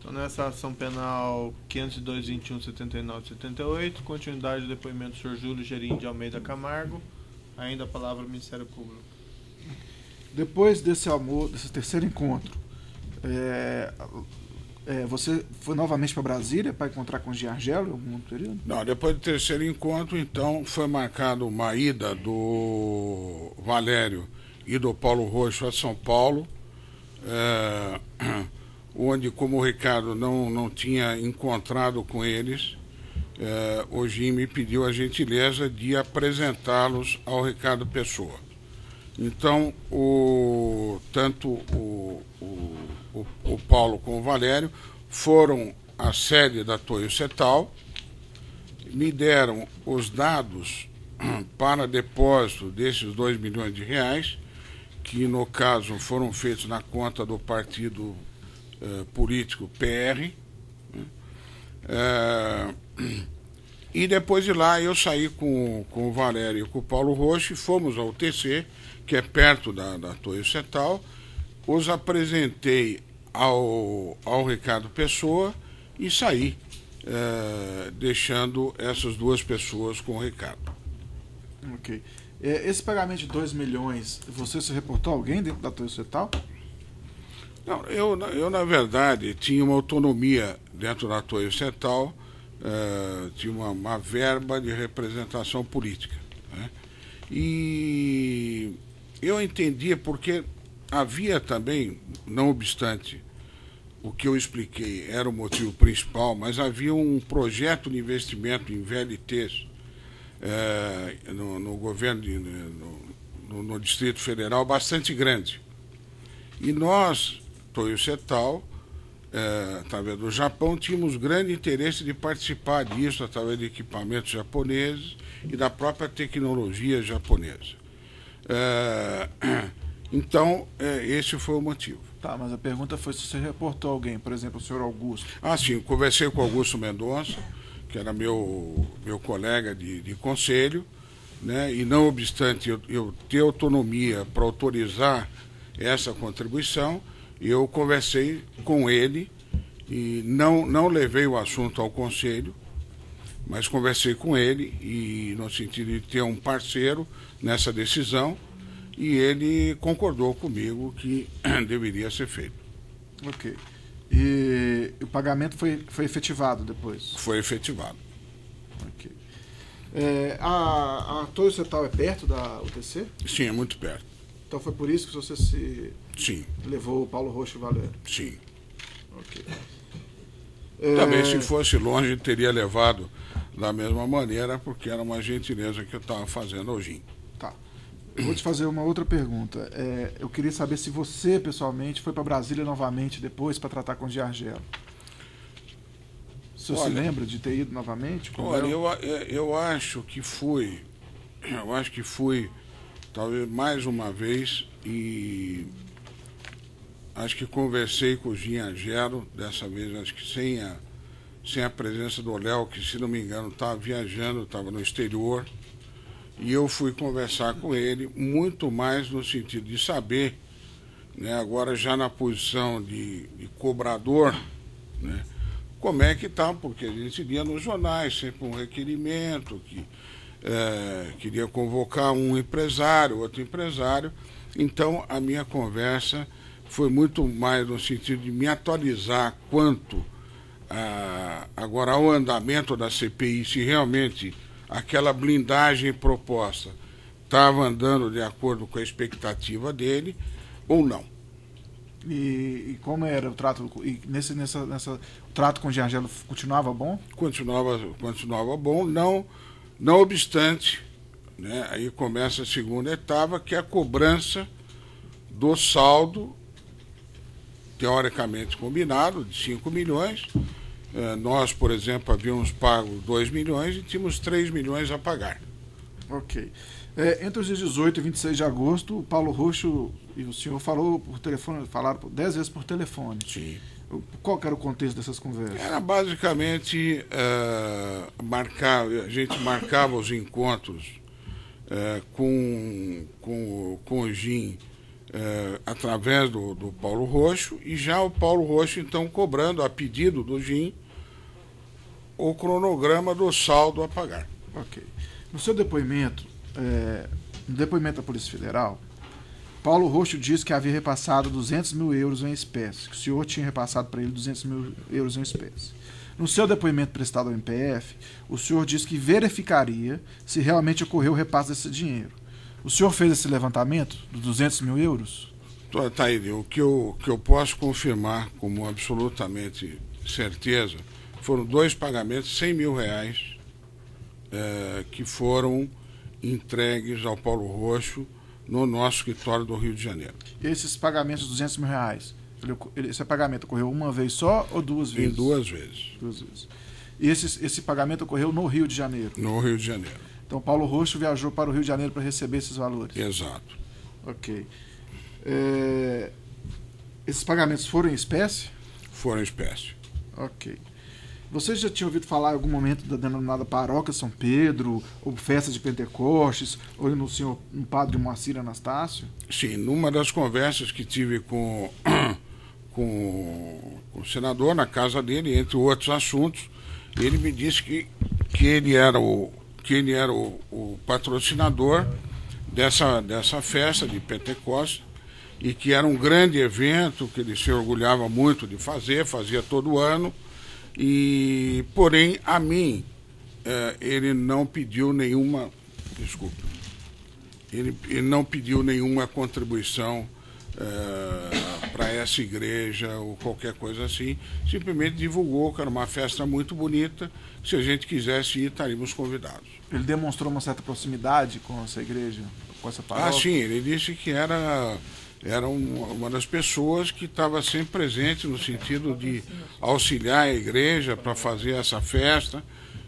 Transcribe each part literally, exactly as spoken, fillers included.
Então, nessa ação penal quinhentos e dois, vinte e um, setenta e nove, setenta e oito, continuidade do depoimento do senhor Júlio Gerim de Almeida Camargo, ainda a palavra ao Ministério Público. Depois desse almoço, desse terceiro encontro, é, é, você foi novamente para Brasília para encontrar com o Giargelo em algum período? Não, depois do terceiro encontro, então, foi marcado uma ida do Valério e do Paulo Roxo a São Paulo, é, onde, como o Ricardo não, não tinha encontrado com eles, é, o Gim me pediu a gentileza de apresentá-los ao Ricardo Pessoa. Então, o, tanto o, o, o, o Paulo como o Valério foram à sede da Toyo Setal, me deram os dados para depósito desses dois milhões de reais, que no caso foram feitos na conta do partido eh, político P R, né? eh, e depois de lá eu saí com, com o Valério e com o Paulo Roxo e fomos ao T C, que é perto da, da Toyo Setal, os apresentei ao, ao Ricardo Pessoa e saí, eh, deixando essas duas pessoas com o Ricardo. Ok. Esse pagamento de dois milhões, você se reportou a alguém dentro da Toyo Setal? Não, eu, eu, na verdade, tinha uma autonomia dentro da Toyo Setal, uh, tinha uma, uma verba de representação política, né? E eu entendia porque havia também, não obstante o que eu expliquei era o motivo principal, mas havia um projeto de investimento em V L Ts uh, no, no governo, de, no, no, no Distrito Federal, bastante grande. E nós, Toyo Setal, é, através do Japão, tínhamos grande interesse de participar disso através de equipamentos japoneses e da própria tecnologia japonesa. É, então, é, esse foi o motivo. Tá, mas a pergunta foi se você reportou alguém, por exemplo, o senhor Augusto. Ah, sim, conversei com o Augusto Mendonça, que era meu, meu colega de, de conselho, né, e não obstante eu, eu ter autonomia para autorizar essa contribuição, eu conversei com ele e não, não levei o assunto ao conselho, mas conversei com ele e no sentido de ter um parceiro nessa decisão, e ele concordou comigo que deveria ser feito. Ok. E o pagamento foi, foi efetivado depois? Foi efetivado. Ok. É, a, a Toyo Setal é perto da U T C? Sim, é muito perto. Então foi por isso que você se Sim. levou o Paulo Roxo e o Valério? Sim. Ok. Também, É... se fosse longe, teria levado da mesma maneira, porque era uma gentileza que eu estava fazendo ao Gim. Tá. Eu vou te fazer uma outra pergunta. É, eu queria saber se você, pessoalmente, foi para Brasília novamente depois para tratar com o Giargelo. O senhor Olha, se lembra de ter ido novamente? Olha, eu, eu acho que fui, eu acho que fui, talvez mais uma vez, e acho que conversei com o Giargelo, dessa vez acho que sem a, sem a presença do Léo, que se não me engano estava viajando, estava no exterior, e eu fui conversar com ele, muito mais no sentido de saber, né, agora já na posição de, de cobrador, né, como é que está, porque a gente lia nos jornais sempre um requerimento que é, queria convocar um empresário, outro empresário. Então a minha conversa foi muito mais no sentido de me atualizar quanto a, agora ao andamento da C P I, se realmente aquela blindagem proposta estava andando de acordo com a expectativa dele ou não. E, e como era o trato? E nesse, nessa, nessa, o trato com o Giargelo continuava bom? Continuava, continuava bom, não, não obstante, né, aí começa a segunda etapa, que é a cobrança do saldo, teoricamente combinado, de cinco milhões. Eh, nós, por exemplo, havíamos pago dois milhões e tínhamos três milhões a pagar. Ok. É, entre os dias dezoito e vinte e seis de agosto, o Paulo Roxo e o senhor falou por telefone, falaram dez vezes por telefone. Sim. Qual que era o contexto dessas conversas? Era basicamente uh, marcar, a gente marcava os encontros uh, com, com, com o Gim é, através do, do Paulo Roxo, e já o Paulo Roxo, então, cobrando, a pedido do G I M, o cronograma do saldo a pagar. Ok. No seu depoimento, é, no depoimento da Polícia Federal, Paulo Roxo disse que havia repassado duzentos mil euros em espécie, que o senhor tinha repassado para ele duzentos mil euros em espécie. No seu depoimento prestado ao M P F, o senhor disse que verificaria se realmente ocorreu o repasse desse dinheiro. O senhor fez esse levantamento dos duzentos mil euros? Tá aí, o que eu, que eu posso confirmar como absolutamente certeza foram dois pagamentos de cem mil reais é, que foram entregues ao Paulo Roxo no nosso escritório do Rio de Janeiro. E esses pagamentos de duzentos mil reais, ele, esse pagamento ocorreu uma vez só ou duas vezes? Em duas vezes. Duas vezes. E esse, esse pagamento ocorreu no Rio de Janeiro? No Rio de Janeiro. Então, Paulo Roxo viajou para o Rio de Janeiro para receber esses valores? Exato. Ok. É, esses pagamentos foram em espécie? Foram em espécie. Ok. Você já tinha ouvido falar em algum momento da denominada Paróquia São Pedro, ou festa de Pentecostes, ou no senhor no padre Moacir Anastácio? Sim, numa das conversas que tive com, com o senador na casa dele, entre outros assuntos, ele me disse que, que ele era o, que ele era o, o patrocinador dessa, dessa festa de Pentecostes, e que era um grande evento que ele se orgulhava muito de fazer, fazia todo ano. E, porém, a mim, eh, ele não pediu nenhuma, desculpa, ele, ele não pediu nenhuma contribuição eh, para essa igreja ou qualquer coisa assim, simplesmente divulgou que era uma festa muito bonita, que se a gente quisesse ir, estaríamos convidados. Ele demonstrou uma certa proximidade com essa igreja, com essa paróquia? Ah, sim, ele disse que era... era uma das pessoas que estava sempre presente no sentido de auxiliar a igreja para fazer essa festa,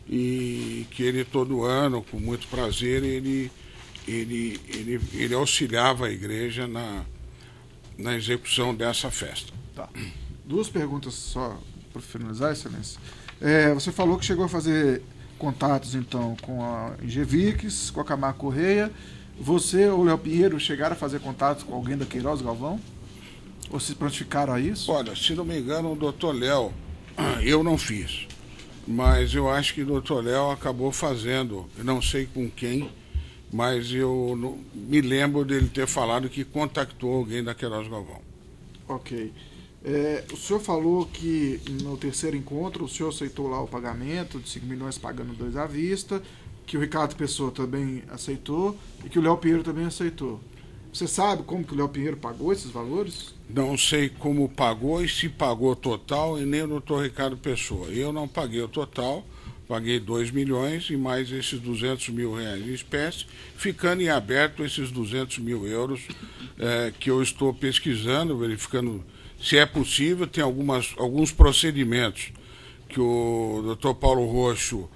e que ele todo ano, com muito prazer, ele, ele, ele, ele auxiliava a igreja na, na execução dessa festa. Tá. Duas perguntas só para finalizar, Excelência. É, você falou que chegou a fazer contatos então com a Ingevix, com a Camargo Correia. Você ou o Léo Pinheiro chegaram a fazer contatos com alguém da Queiroz Galvão? Ou se prontificaram a isso? Olha, se não me engano, o doutor Léo, eu não fiz, mas eu acho que o doutor Léo acabou fazendo, não sei com quem, mas eu não, me lembro dele ter falado que contactou alguém da Queiroz Galvão. Ok. É, o senhor falou que no terceiro encontro o senhor aceitou lá o pagamento de cinco milhões pagando dois à vista, que o Ricardo Pessoa também aceitou e que o Léo Pinheiro também aceitou. Você sabe como que o Léo Pinheiro pagou esses valores? Não sei como pagou e se pagou total, e nem o doutor Ricardo Pessoa. Eu não paguei o total, paguei dois milhões e mais esses duzentos mil reais em espécie, ficando em aberto esses duzentos mil euros é, que eu estou pesquisando, verificando se é possível. Tem algumas, alguns procedimentos que o doutor Paulo Roxo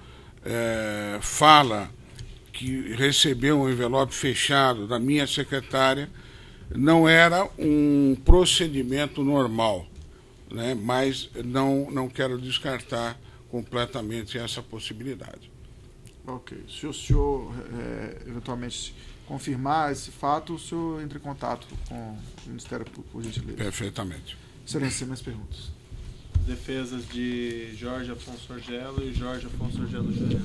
É, fala que recebeu um envelope fechado da minha secretária. Não era um procedimento normal, né? Mas não, não quero descartar completamente essa possibilidade. Ok. Se o senhor é, eventualmente confirmar esse fato, o senhor entra em contato com o Ministério Público, por gentileza. Perfeitamente. Excelência, mais perguntas. Defesas de Jorge Afonso Orgelo e Jorge Afonso Orgelo Júnior.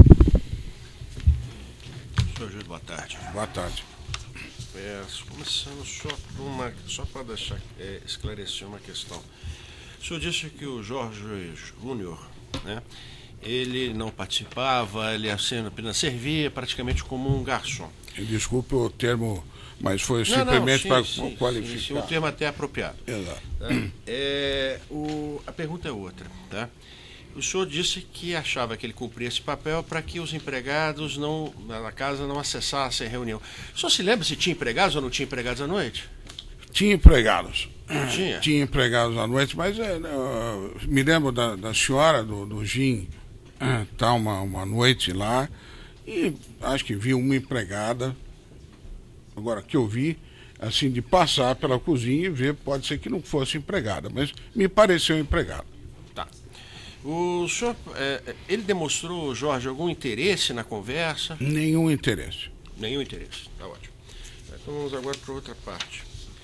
Senhor Júlio, boa tarde. Boa tarde. É, começando só, uma, só para deixar é, esclarecer uma questão. O senhor disse que o Jorge Júnior, né, ele não participava, ele apenas servia praticamente como um garçom. Desculpe o termo, mas foi não, simplesmente não, para sim, qualificar. Sim, sim, o termo até apropriado. Exato. Tá? É, o, a pergunta é outra. Tá? O senhor disse que achava que ele cumpria esse papel para que os empregados não, na casa não acessassem a reunião. O senhor se lembra se tinha empregados ou não tinha empregados à noite? Tinha empregados. Tinha? Tinha empregados à noite, mas é, uh, me lembro da, da senhora do, do Gin, tá uma, uma noite lá, e acho que vi uma empregada. Agora, que eu vi, assim, de passar pela cozinha e ver, pode ser que não fosse empregada, mas me pareceu empregada. Tá. O senhor, é, ele demonstrou, Jorge, algum interesse na conversa? Nenhum interesse. Nenhum interesse, tá ótimo. Então vamos agora para outra parte.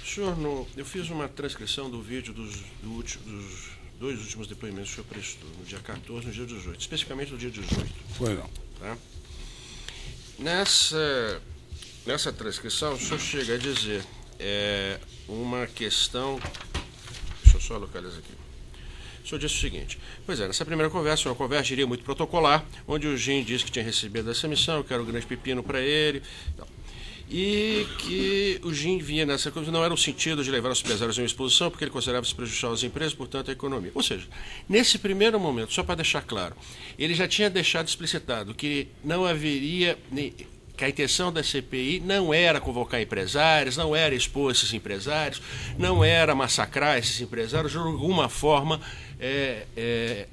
Senhor, no, eu fiz uma transcrição do vídeo dos, do último, dos dois últimos depoimentos que o senhor prestou, no dia quatorze e no dia dezoito, especificamente no dia dezoito. Foi não. Tá? Nessa, nessa transcrição, o senhor chega a dizer é, uma questão... Deixa eu só localizar aqui. O senhor disse o seguinte: pois é, nessa primeira conversa, uma conversa, diria, muito protocolar, onde o Jim disse que tinha recebido essa missão, que era o grande pepino para ele, e que o Jim vinha nessa coisa, não era o sentido de levar os empresários a uma exposição, porque ele considerava se prejudicial às empresas, portanto, a economia. Ou seja, nesse primeiro momento, só para deixar claro, ele já tinha deixado explicitado que não haveria... que a intenção da C P I não era convocar empresários, não era expor esses empresários, não era massacrar esses empresários, de alguma forma, é, é,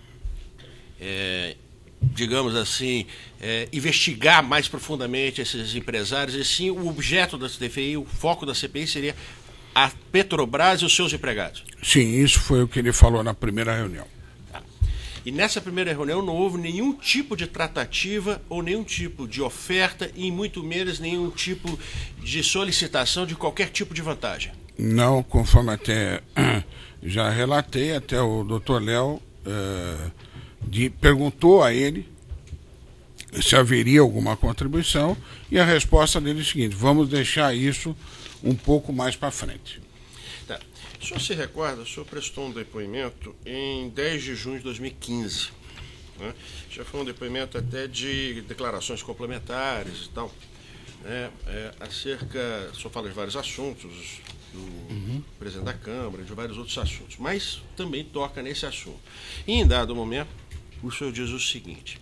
é, digamos assim, é, investigar mais profundamente esses empresários, e sim o objeto da C P I, o foco da C P I seria a Petrobras e os seus empregados. Sim, isso foi o que ele falou na primeira reunião. E nessa primeira reunião não houve nenhum tipo de tratativa ou nenhum tipo de oferta e muito menos nenhum tipo de solicitação de qualquer tipo de vantagem. Não, conforme até já relatei, até o doutor Léo uh, de, perguntou a ele se haveria alguma contribuição e a resposta dele é a seguinte: vamos deixar isso um pouco mais para frente. Tá. O senhor se recorda, o senhor prestou um depoimento em dez de junho de dois mil e quinze. Né? Já foi um depoimento até de declarações complementares e tal. Né? É, acerca, o senhor fala de vários assuntos, do uhum. presidente da Câmara, de vários outros assuntos, mas também toca nesse assunto. E em dado momento, o senhor diz o seguinte,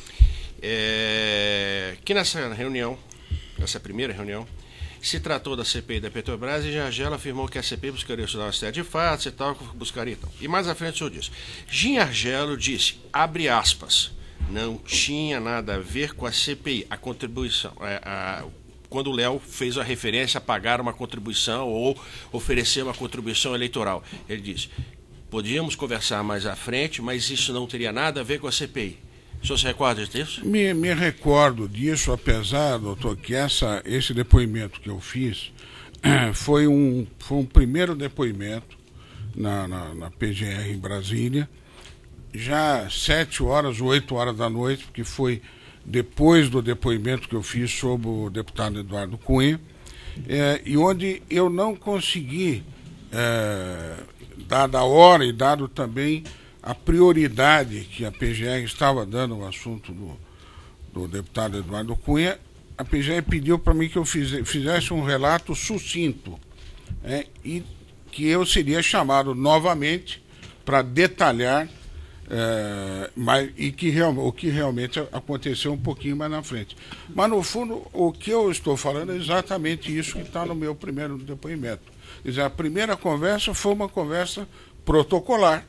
é, que nessa reunião, nessa primeira reunião, se tratou da C P I da Petrobras e Jean Argelo afirmou que a C P I buscaria estudar uma série de fatos e tal, buscaria e tal. E mais à frente o senhor diz, Jean Argelo disse, abre aspas, não tinha nada a ver com a C P I, a contribuição, a, a, quando o Léo fez a referência a pagar uma contribuição ou oferecer uma contribuição eleitoral. Ele disse, podíamos conversar mais à frente, mas isso não teria nada a ver com a C P I. O senhor se recorda disso? Me, me recordo disso, apesar, doutor, que essa, esse depoimento que eu fiz foi um, foi um primeiro depoimento na, na, na P G R em Brasília, já sete horas, oito horas da noite, porque foi depois do depoimento que eu fiz sobre o deputado Eduardo Cunha, é, e onde eu não consegui, é, dada a hora e dado também a prioridade que a P G R estava dando ao assunto do, do deputado Eduardo Cunha, a P G R pediu para mim que eu fiz, fizesse um relato sucinto, né, e que eu seria chamado novamente para detalhar é, mas, e que real, o que realmente aconteceu um pouquinho mais na frente. Mas, no fundo, o que eu estou falando é exatamente isso que está no meu primeiro depoimento. Quer dizer, a primeira conversa foi uma conversa protocolar,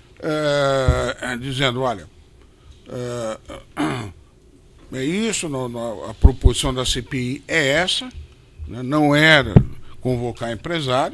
É, dizendo, olha, é, é isso, no, no, a proposição da C P I é essa, né, não era convocar empresário.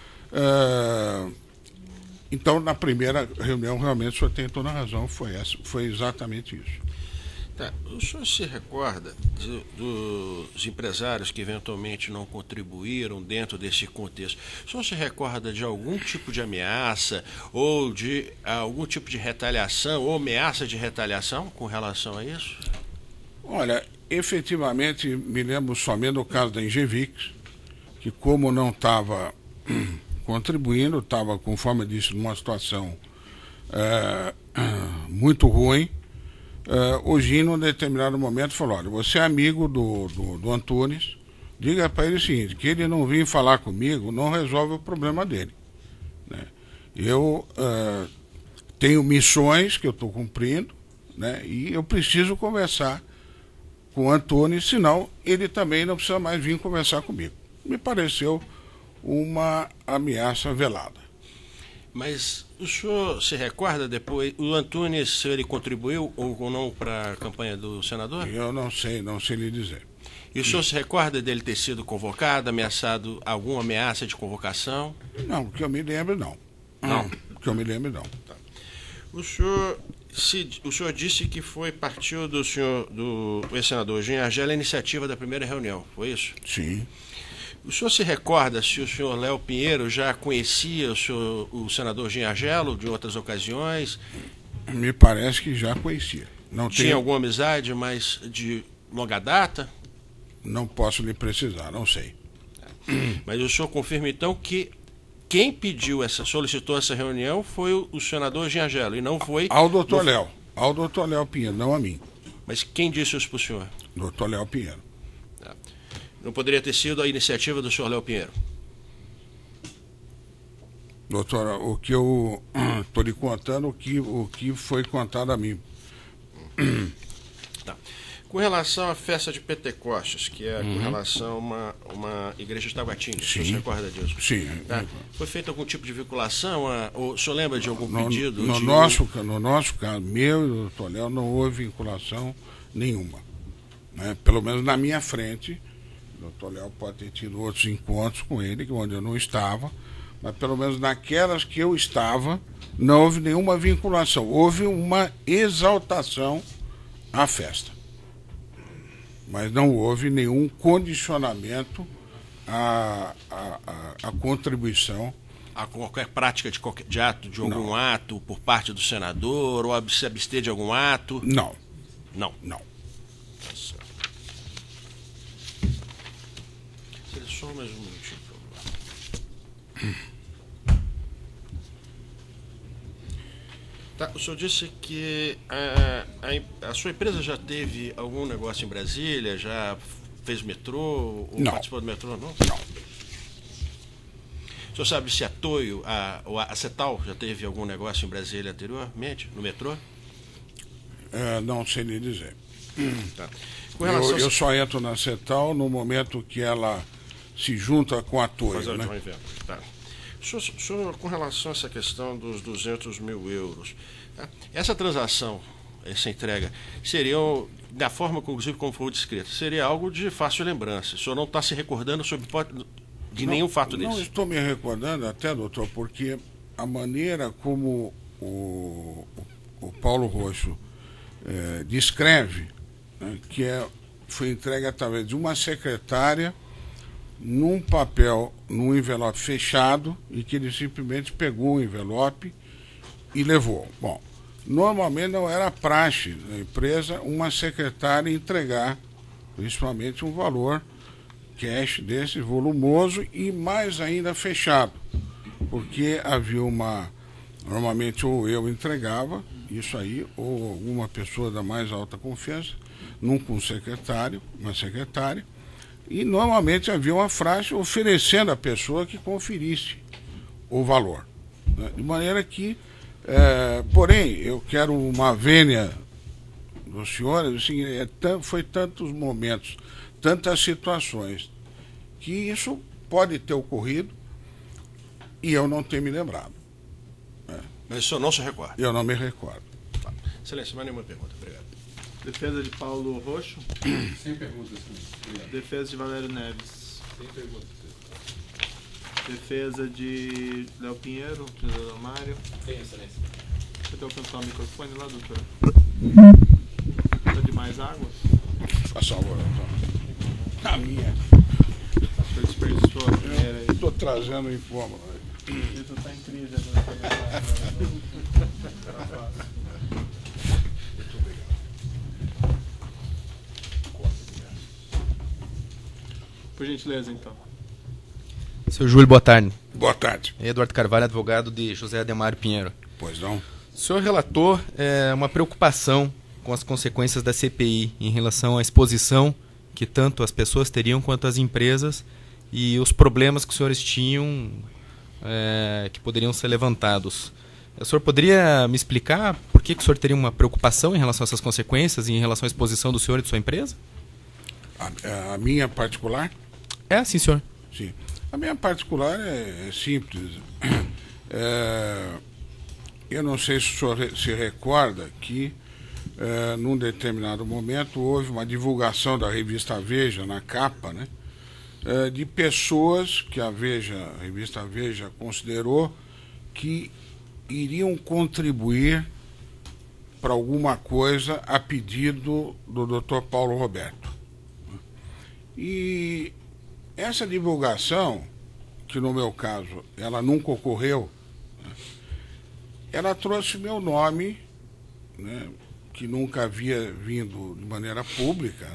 É, então, na primeira reunião, realmente, o senhor tem toda a razão, foi, essa, foi exatamente isso. Tá. O senhor se recorda de, dos empresários que eventualmente não contribuíram dentro desse contexto? O senhor se recorda de algum tipo de ameaça ou de algum tipo de retaliação ou ameaça de retaliação com relação a isso? Olha, efetivamente me lembro somente do caso da Engevix, que como não estava contribuindo, estava, conforme eu disse, numa situação é, muito ruim. Uh, o Gino, em determinado momento, falou, olha, você é amigo do, do, do Antunes, diga para ele o seguinte, que ele não vir falar comigo, não resolve o problema dele. Né? Eu uh, tenho missões que eu estou cumprindo, né? E eu preciso conversar com o Antunes, senão ele também não precisa mais vir conversar comigo. Me pareceu uma ameaça velada. Mas o senhor se recorda depois, o Antunes, se ele contribuiu ou não para a campanha do senador? Eu não sei, não sei lhe dizer. E o senhor se recorda dele ter sido convocado, ameaçado, alguma ameaça de convocação? Não, que eu me lembro, não. Não? Que eu me lembro, não. Tá. O senhor, se, o senhor disse que foi, partiu do senhor, do ex-senador Jean Argelo, a iniciativa da primeira reunião, foi isso? Sim. O senhor se recorda se o senhor Léo Pinheiro já conhecia o, senhor, o senador Ginhagelo de outras ocasiões? Me parece que já conhecia. Não Tinha tenho, alguma amizade, mas de longa data? não posso lhe precisar, não sei. Mas o senhor confirma então que quem pediu essa, solicitou essa reunião foi o, o senador Ginhagelo e não foi... Ao doutor Léo, ao doutor Léo Pinheiro, não a mim. Mas quem disse isso para o senhor? doutor Léo Pinheiro. Não poderia ter sido a iniciativa do senhor Léo Pinheiro? Doutora, o que eu estou lhe contando, o que, o que foi contado a mim. Tá. Com relação à festa de Pentecostes, que é Uhum. com relação a uma, uma igreja de Taguatinga, o Sim. senhor se recorda disso? Sim. Tá. Foi feito algum tipo de vinculação? A, ou, o senhor lembra de algum No, pedido? no, de... nosso, no nosso caso, meu e do doutor Léo, não houve vinculação nenhuma. Né? Pelo menos na minha frente. O doutor Léo pode ter tido outros encontros com ele, onde eu não estava, mas pelo menos naquelas que eu estava, não houve nenhuma vinculação. Houve uma exaltação à festa. Mas não houve nenhum condicionamento à, à, à, à contribuição. A qualquer prática de, qualquer, de ato, de algum Não. ato por parte do senador, ou se abster de algum ato? Não, Não. não. Tá certo. Só mais um minutinho, por favor. Tá, o senhor disse que a, a, a sua empresa já teve algum negócio em Brasília, já fez metrô, ou Não. participou do metrô, não? Não. O senhor sabe se a Toyo, a, ou a Cetal, já teve algum negócio em Brasília anteriormente, no metrô? É, não sei lhe dizer. Tá. Com relação Eu, eu a... só entro na CETAL no momento que ela se junta com a Toyo, Fazer o né? joint venture, tá. Senhor, senhor, com relação a essa questão dos duzentos mil euros, tá? Essa transação, essa entrega, seria, da forma inclusive como foi descrito, seria algo de fácil lembrança. O senhor não está se recordando sobre, de Não, nenhum fato não desse? estou me recordando até, doutor, porque a maneira como o, o Paulo Roxo é, descreve, né, que é, foi entregue através de uma secretária num papel, num envelope fechado, e que ele simplesmente pegou o envelope e levou. Bom, normalmente não era praxe na empresa uma secretária entregar, principalmente, um valor cash desse volumoso e mais ainda fechado, porque havia uma, normalmente ou eu entregava isso aí, ou alguma pessoa da mais alta confiança, nunca um secretário, uma secretária, e normalmente havia uma frase oferecendo à pessoa que conferisse o valor, né? De maneira que, é, porém, eu quero uma vênia dos senhores, assim, é, foi tantos momentos, tantas situações, que isso pode ter ocorrido e eu não ter me lembrado. Né? Mas o senhor não se recorda? Eu não me recordo. Tá. Excelência, mais nenhuma pergunta. Obrigado. Defesa de Paulo Roxo. Sem perguntas. Obrigado. Defesa de Valério Neves. Sem perguntas. Defesa de Léo Pinheiro, senador Mário. Tem, excelência. Você quer alcançar o microfone lá, doutor? Precisa de mais água? Faça favor, doutor. A minha. O senhor desperdiçou a primeira aí. Estou trazendo incômodo. Isso tá em crise agora. Por gentileza, então. Seu Júlio, boa tarde. Boa tarde. Eduardo Carvalho, advogado de José Ademário Pinheiro. Pois não? O senhor relatou é, uma preocupação com as consequências da C P I em relação à exposição que tanto as pessoas teriam quanto as empresas e os problemas que os senhores tinham é, que poderiam ser levantados. O senhor poderia me explicar por que, que o senhor teria uma preocupação em relação a essas consequências e em relação à exposição do senhor e de sua empresa? A, a minha particular? É, sim, senhor. Sim. A minha particular é, é simples. É, eu não sei se o senhor se recorda que, é, num determinado momento, houve uma divulgação da revista Veja, na capa, né, é, de pessoas que a Veja, a revista Veja considerou que iriam contribuir para alguma coisa a pedido do doutor Paulo Roberto. E essa divulgação, que no meu caso ela nunca ocorreu, né, ela trouxe meu nome, né, que nunca havia vindo de maneira pública,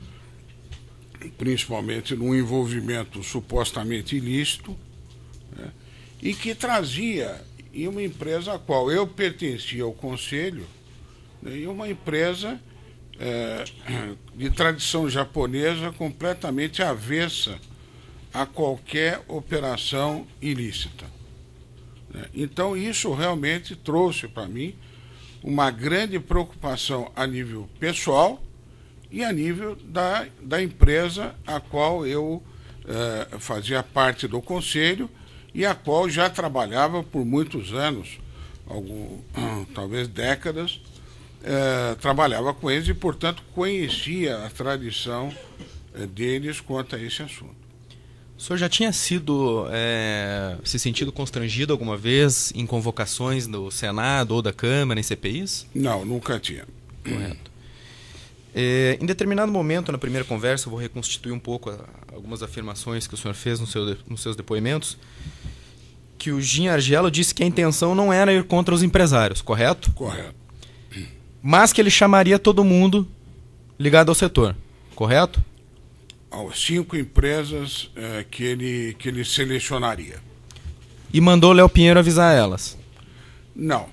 né, principalmente num envolvimento supostamente ilícito, né, e que trazia em uma empresa a qual eu pertencia ao conselho, né, e uma empresa é, de tradição japonesa completamente avessa a qualquer operação ilícita. Né. Então isso realmente trouxe para mim uma grande preocupação a nível pessoal e a nível da, da empresa a qual eu eh, fazia parte do conselho e a qual já trabalhava por muitos anos, algum, talvez décadas, eh, trabalhava com eles e, portanto, conhecia a tradição eh, deles quanto a esse assunto. O senhor já tinha sido, é, se sentido constrangido alguma vez em convocações do Senado ou da Câmara, em C P Is? Não, nunca tinha. Correto. É, em determinado momento, na primeira conversa, eu vou reconstituir um pouco a, algumas afirmações que o senhor fez no seu, nos seus depoimentos, que o Gin Argelo disse que a intenção não era ir contra os empresários, correto? Correto. Mas que ele chamaria todo mundo ligado ao setor, correto? Aos cinco empresas eh, que, ele, que ele selecionaria. E mandou o Léo Pinheiro avisar elas? Não.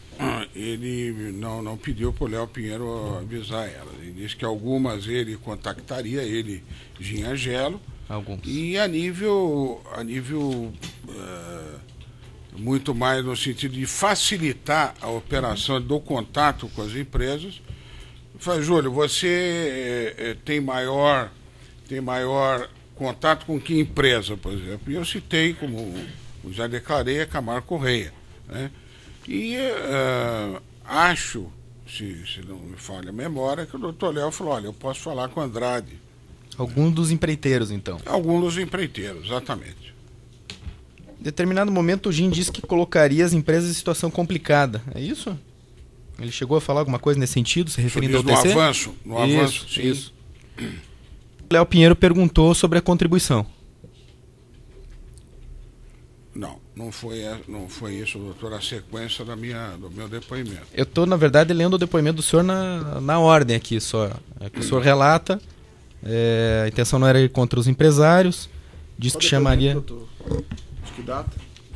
Ele não, não pediu para o Léo Pinheiro avisar elas. Ele disse que algumas ele contactaria, ele, Gin Argelo. Alguns. E a nível, a nível uh, muito mais no sentido de facilitar a operação do contato com as empresas. Fala, Júlio, você eh, tem maior... tem maior contato com que empresa, por exemplo? E eu citei, como já declarei, a Camargo Correia. Né? E uh, acho, se, se não me falha a memória, que o doutor Léo falou, olha, eu posso falar com o Andrade. Algum dos empreiteiros, então? Alguns dos empreiteiros, exatamente. Em determinado momento, o Gin disse que colocaria as empresas em situação complicada. É isso? Ele chegou a falar alguma coisa nesse sentido, se referindo ao no T C? avanço, no isso, avanço, sim. Isso. Léo Pinheiro perguntou sobre a contribuição. Não, não foi, não foi isso, doutor, a sequência da minha, do meu depoimento. Eu estou, na verdade, lendo o depoimento do senhor na, na ordem aqui só. É que o senhor relata, é, a intenção não era ir contra os empresários, disse que chamaria... Doutor? De que data?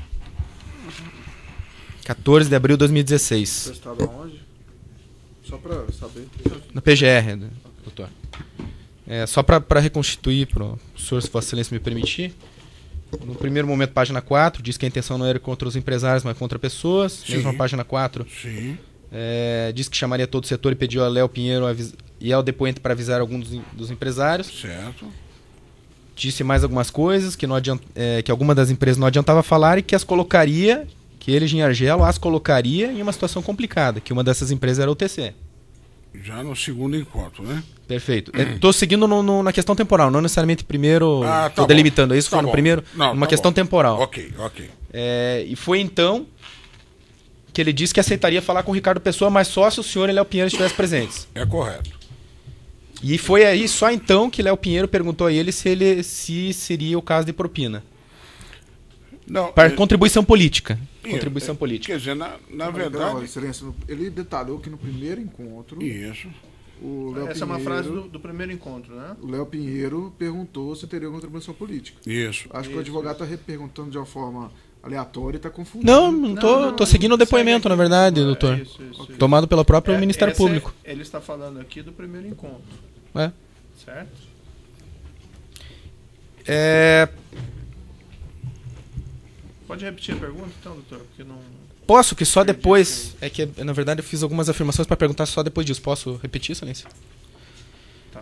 quatorze de abril de dois mil e dezesseis. Prestado aonde? Só para saber. Na P G R, né, doutor. É, só para reconstituir, para o senhor, se Vossa Excelência me permitir. No primeiro momento, página quatro, diz que a intenção não era contra os empresários, mas contra pessoas. Sim. Mesma página quatro. Sim. É, diz que chamaria todo o setor e pediu a Léo Pinheiro avis... e ao depoente para avisar alguns dos, dos empresários. Certo. Disse mais algumas coisas, que, não adiant... é, que alguma das empresas não adiantava falar e que as colocaria, que ele, Gin Argelo, as colocaria em uma situação complicada, que uma dessas empresas era o T C. Já no segundo encontro, né? Perfeito. Estou seguindo no, no, na questão temporal, não necessariamente primeiro. Ah, Estou tá delimitando isso, tá foi no bom. primeiro, Não, numa tá questão bom. temporal. Ok, ok. É, e foi então que ele disse que aceitaria falar com o Ricardo Pessoa, mas só se o senhor e Léo Pinheiro estivessem presentes. É correto. E foi aí, só então, que Léo Pinheiro perguntou a ele se, ele se seria o caso de propina. Não, Para é- contribuição política. é- Contribuição é- política. Quer dizer, na, na Não, verdade... Excelência, no- ele detalhou que no primeiro encontro, Isso. o Léo Essa é uma Pinheiro, frase do, do primeiro encontro, né? o Léo Pinheiro perguntou se teria contribuição política. Isso. Acho que o advogado está perguntando de uma forma aleatória e está confundindo. Não, não tô, tô seguindo o depoimento, segue na aqui. verdade, É, doutor. isso, isso, isso. Tomado pelo próprio É, Ministério essa é- Público. ele está falando aqui do primeiro encontro, É. certo? É, Pode repetir a pergunta, então, doutor? Porque não... posso que só depois. É que, na verdade, eu fiz algumas afirmações para perguntar só depois disso. Posso repetir, Excelência? Tá.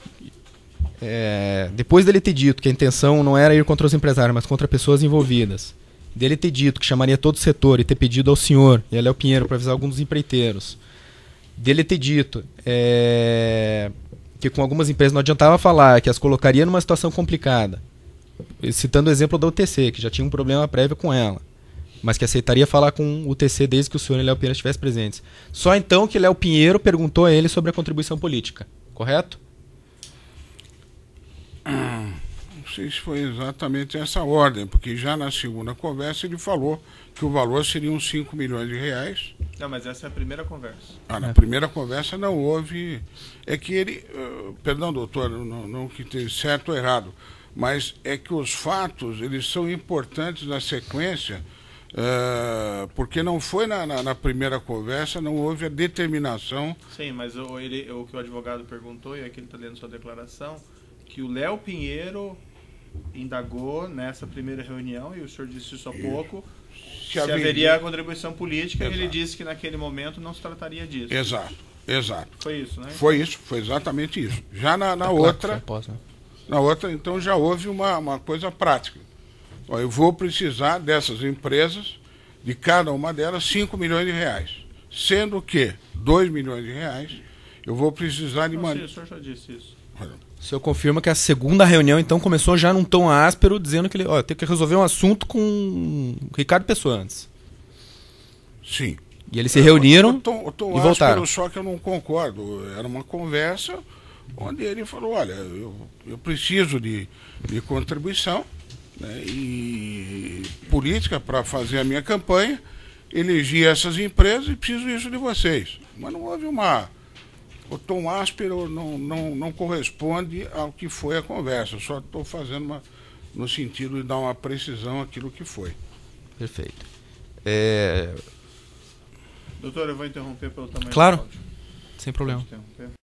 É, depois dele ter dito que a intenção não era ir contra os empresários, mas contra pessoas envolvidas, dele ter dito que chamaria todo o setor e ter pedido ao senhor e a Léo Pinheiro para avisar alguns dos empreiteiros, dele ter dito é, que com algumas empresas não adiantava falar, que as colocaria numa situação complicada, citando o exemplo da U T C, que já tinha um problema prévio com ela, mas que aceitaria falar com o U T C desde que o senhor e Léo Pinheiro estivessem presentes. Só então que Léo Pinheiro perguntou a ele sobre a contribuição política, correto? sei se foi exatamente essa ordem, porque já na segunda conversa ele falou que o valor seria uns cinco milhões de reais. Não, mas essa é a primeira conversa. Ah, na É. primeira conversa não houve. É que ele. Uh, perdão, doutor, não, não que esteja certo ou errado, mas é que os fatos eles são importantes na sequência, uh, porque não foi na, na, na primeira conversa, não houve a determinação. Sim, mas o, ele, o que o advogado perguntou, e aqui ele está lendo sua declaração, que o Léo Pinheiro indagou nessa primeira reunião, e o senhor disse isso há pouco, se, haveria- haveria contribuição política, e ele Exato. disse que naquele momento não se trataria disso. Exato, exato. Foi isso, né? Foi isso, foi exatamente isso. Já na, na Tá claro que outra. foi após, né? Na outra, então, já houve uma, uma coisa prática. Ó, eu vou precisar dessas empresas, de cada uma delas, cinco milhões de reais. Sendo que dois milhões de reais eu vou precisar de Não, sim, maneira. o senhor já disse isso. O senhor confirma que a segunda reunião, então, começou já num tom áspero, dizendo que ele ó, tem que resolver um assunto com o Ricardo Pessoa antes. Sim. E eles se reuniram Eu tô, eu tô e áspero, voltaram. Só que eu não concordo. Era uma conversa onde ele falou, olha, eu, eu preciso de, de contribuição, né, e política para fazer a minha campanha, elegi essas empresas e preciso isso de vocês. Mas não houve uma... O tom áspero não, não, não corresponde ao que foi a conversa. Eu só estou fazendo uma, no sentido de dar uma precisão àquilo que foi. Perfeito. É, Doutor, eu vou interromper pelo tamanho Claro. do áudio. sem problema. Pode interromper.